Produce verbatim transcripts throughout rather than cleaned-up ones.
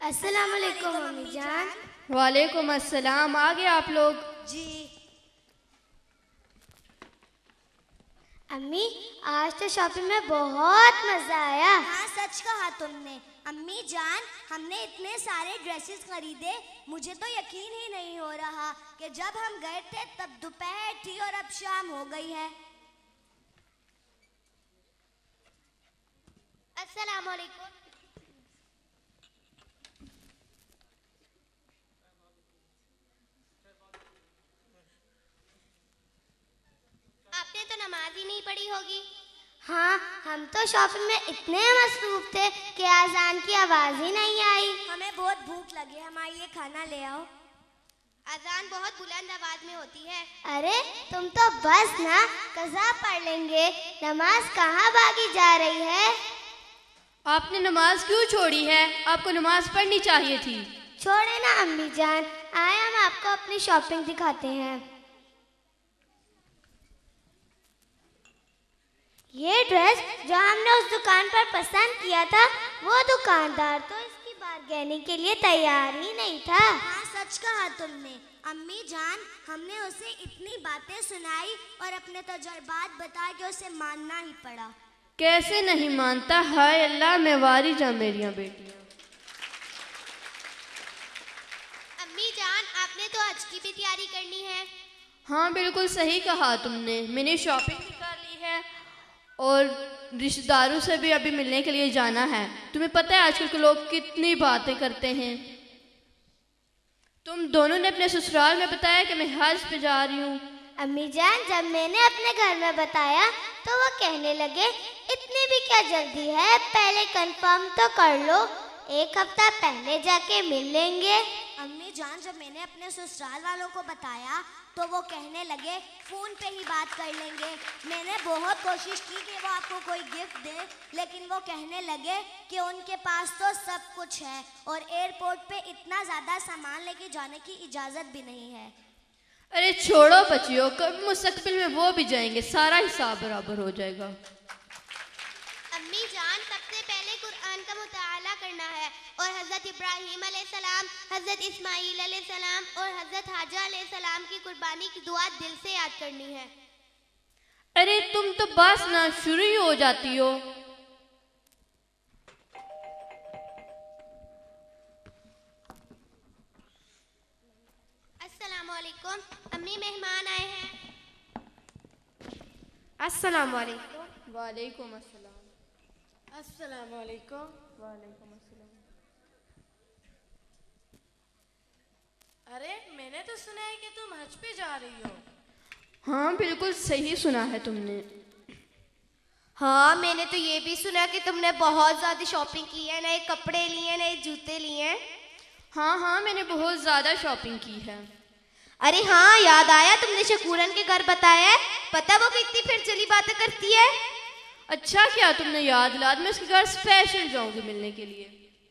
अस्सलाम वालेकुम अम्मी जान। वालेकुम अस्सलाम। आ गए आप लोग? जी अम्मी, आज तो शॉपिंग में बहुत मजा आया। हाँ सच कहा तुमने अम्मी जान, हमने इतने सारे ड्रेसेस खरीदे, मुझे तो यकीन ही नहीं हो रहा कि जब हम गए थे तब दोपहर थी और अब शाम हो गई है। अस्सलाम वालेकुम। आपने तो नमाज ही नहीं पढ़ी होगी। हाँ, हम तो शॉपिंग में इतने मसरूफ थे कि अजान की आवाज ही नहीं आई। हमें बहुत भूख लगी, हमारे लिए खाना ले आओ। अजान बहुत बुलंद आवाज में होती है। अरे तुम तो बस ना, कज़ा पढ़ लेंगे। नमाज कहाँ भागी जा रही है? आपने नमाज क्यों छोड़ी है? आपको नमाज पढ़नी चाहिए थी। छोड़े ना अम्मी जान, आए हम आपको अपनी शॉपिंग दिखाते हैं। ये ड्रेस जो हमने उस दुकान पर पसंद किया था, वो दुकानदार तो इसकी बारगेनिंग के लिए तैयार ही नहीं था। हाँ सच कहा तुमने अम्मी जान, हमने उसे इतनी बातें सुनाई और अपने तजुर्बात बताए कि उसे मानना ही पड़ा। कैसे नहीं मानता? हाय अल्लाह, मैं वारी जा मेरियां बेटियां। अम्मी जान, आपने तो हज की भी तैयारी करनी है। हाँ बिल्कुल सही कहा तुमने। मैंने शॉपिंग भी कर ली है और रिश्तेदारों से भी अभी मिलने के लिए जाना है। तुम्हें पता है आजकल के लोग कितनी बातें करते हैं। तुम दोनों ने अपने ससुराल में बताया कि मैं हज पे जा रही हूँ। अम्मी जान, जब मैंने अपने घर में बताया तो वो कहने लगे, इतनी भी क्या जल्दी है, पहले कंफर्म तो कर लो, एक हफ्ता पहले जाके मिल लेंगे। अम्मी जान, जब मैंने अपने ससुराल वालों को बताया तो वो कहने लगे फ़ोन पे ही बात कर लेंगे। मैंने बहुत कोशिश की कि वो आपको कोई गिफ्ट दे, लेकिन वो कहने लगे कि उनके पास तो सब कुछ है और एयरपोर्ट पे इतना ज़्यादा सामान लेके जाने की इजाज़त भी नहीं है। अरे छोड़ो बच्चियों, कब मुस्तकबिल में वो भी जाएंगे, सारा हिसाब बराबर हो जाएगा। अम्मी जान, सबसे पहले कुरान का मुताला करना है और हज़रत इब्राहीम अलैहिस्सलाम, हज़रत इस्माईल अलैहिस्सलाम और हज़रत हाजा अलैहिस्सलाम की कुर्बानी की दुआ दिल से याद करनी है। अरे तुम तो बस ना शुरू ही हो जाती हो। अस्सलाम वालेकुम। अम्मी, मेहमान आए हैं। अस्सलाम वालेकुम। वालेकुम अस्सलाम। अस्सलाम वालेकुम। वालेकुम अस्सलाम। अरे मैंने तो सुना है कि तुम हज पे जा रही हो। हाँ बिल्कुल सही सुना है तुमने। हाँ, मैंने तो ये भी सुना कि तुमने बहुत ज़्यादा शॉपिंग की है, नए कपड़े लिए, नए जूते लिए। हाँ हाँ, मैंने बहुत ज़्यादा शॉपिंग की है। अरे हाँ, याद आया, तुमने शकूरन के घर बताया है। पता वो कितनी फिर चली बातें करती है। अच्छा क्या तुमने याद ला, मैं उसके घर स्पेशल जाऊंगी मिलने के लिए।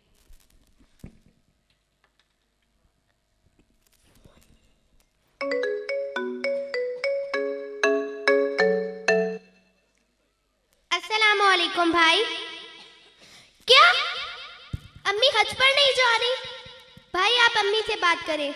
अस्सलाम वालेकुम भाई। क्या अम्मी हज पर नहीं जा रही? भाई आप अम्मी से बात करें।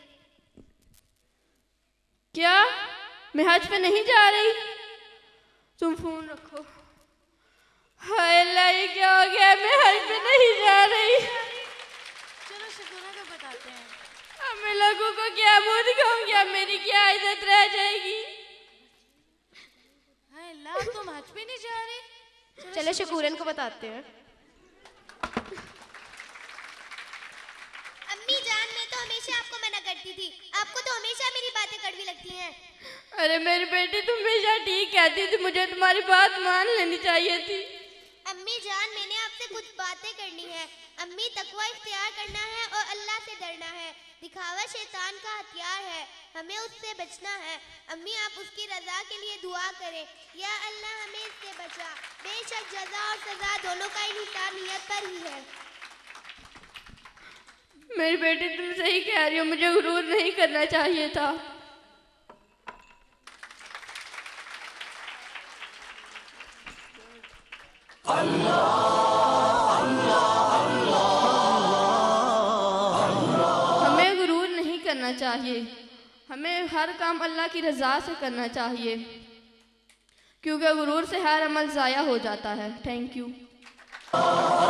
क्या मैं हज पे नहीं जा रही? तुम फोन रखो। हाय अल्लाह, ये क्या हो गया? मैं हज पे नहीं जा रही। चलो शकूरा को बताते हैं। अब मैं लोगों को क्या मुंह दिखाऊंगी? अब मेरी क्या इज्जत रह जाएगी? हाय अल्लाह, तुम हज पे नहीं जा रही? चलो शकूरन को बताते हैं। अम्मी जान, मैं तो हमेशा आपको मना करती थी, आपको तो हमेशा मेरी बातें कड़वी लगती हैं। अरे मेरी बेटी, तुम हमेशा ठीक कहती थी, मुझे तुम्हारी बात मान लेनी चाहिए थी। अम्मी जान, मैंने आपसे कुछ बातें करनी है। अम्मी, तकवा इख्तियार करना है और अल्लाह से डरना है। दिखावा शैतान का हथियार है, हमें उससे बचना है। अम्मी, आप उसकी रजा के लिए दुआ करें, या अल्लाह हमें इससे बचा। बेशक जजा और सजा दोनों का हिसाब नियत पर ही है। मेरी बेटी, तुम सही कह रही हो, मुझे गुरूर नहीं करना चाहिए था। अल्लाह अल्लाह अल्लाह करना चाहिए। हमें हर काम अल्लाह की रज़ा से करना चाहिए, क्योंकि गुरूर से हर अमल ज़ाया हो जाता है। Thank you.